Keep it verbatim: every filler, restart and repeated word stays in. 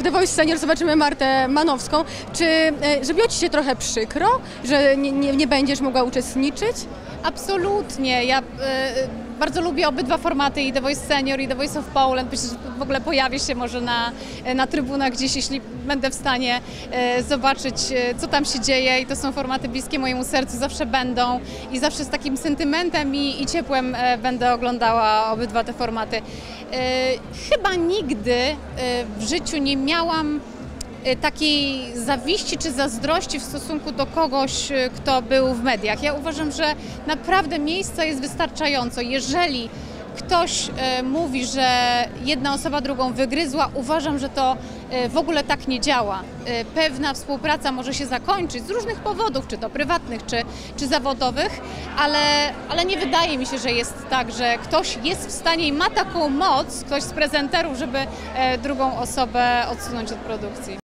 The Voice Senior zobaczymy Martę Manowską. Czy e, zrobiło Ci się trochę przykro, że nie, nie, nie będziesz mogła uczestniczyć? Absolutnie. Ja e, bardzo lubię obydwa formaty, i The Voice Senior, i The Voice of Poland. Myślę, że w ogóle pojawię się może na, na trybunach gdzieś, jeśli będę w stanie e, zobaczyć, e, co tam się dzieje. I to są formaty bliskie mojemu sercu, zawsze będą i zawsze z takim sentymentem i, i ciepłem e, będę oglądała obydwa te formaty. E, chyba nigdy e, w życiu nie miałam takiej zawiści czy zazdrości w stosunku do kogoś, kto był w mediach. Ja uważam, że naprawdę miejsca jest wystarczająco. Jeżeli ktoś e, mówi, że jedna osoba drugą wygryzła, uważam, że to e, w ogóle tak nie działa. E, pewna współpraca może się zakończyć z różnych powodów, czy to prywatnych, czy, czy zawodowych, ale, ale nie wydaje mi się, że jest tak, że ktoś jest w stanie i ma taką moc, ktoś z prezenterów, żeby e, drugą osobę odsunąć od produkcji.